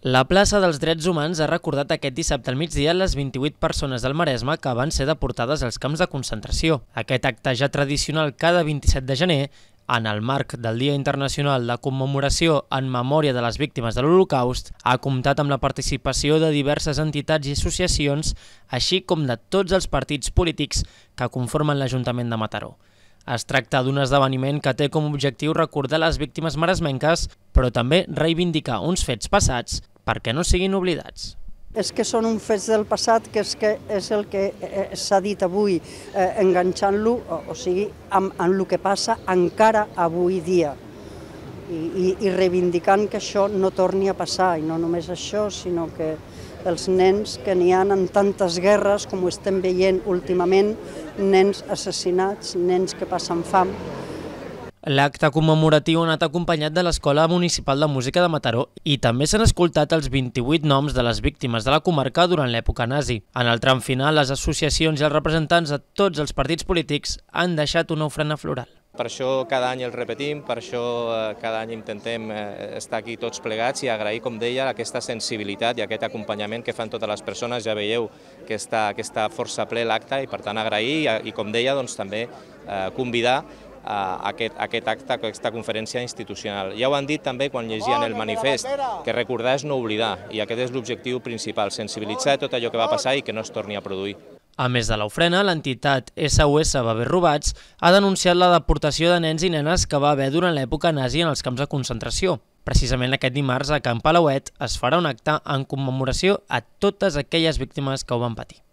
La plaça dels Drets Humans ha recordat aquest dissabte al migdia les 28 persones del Maresme que van ser deportades als camps de concentració. Aquest acte ja tradicional cada 27 de gener, en el marc del Dia Internacional de Commemoració en memòria de les víctimes de l'Holocaust, ha comptat amb la participació de diverses entitats i associacions, així com de tots els partits polítics que conformen l'Ajuntament de Mataró. Es tracta d'un esdeveniment que té com a objectiu recordar les víctimes maresmenques, però també reivindicar uns fets passats perquè no siguin oblidats. És que són uns fets del passat, que és el que s'ha dit avui, enganxant-lo, o sigui, amb el que passa encara avui dia. I reivindicant que això no torni a passar, i no només això, sinó que els nens que n'hi ha en tantes guerres, com ho estem veient últimament, nens assassinats, nens que passen fam. L'acte commemoratiu ha anat acompanyat de l'Escola Municipal de Música de Mataró i també s'han escoltat els 28 noms de les víctimes de la comarca durant l'època nazi. En el tram final, les associacions i els representants de tots els partits polítics han deixat una ofrena floral. Per això cada any el repetim, per això cada any intentem estar aquí tots plegats i agrair, com deia, aquesta sensibilitat i aquest acompanyament que fan totes les persones. Ja veieu que està força ple l'acte i per tant agrair i com deia doncs, també convidar a aquest acte, a aquesta conferència institucional. Ja ho han dit també quan llegien el manifest, que recordar és no oblidar, i aquest és l'objectiu principal, sensibilitzar tot allò que va passar i que no es torni a produir. A més de l'ofrena, l'entitat SOS Bebès Robats ha denunciat la deportació de nens i nenes que va haver durant l'època nazi en els camps de concentració. Precisament aquest dimarts a Can Palauet es farà un acte en commemoració a totes aquelles víctimes que ho van patir.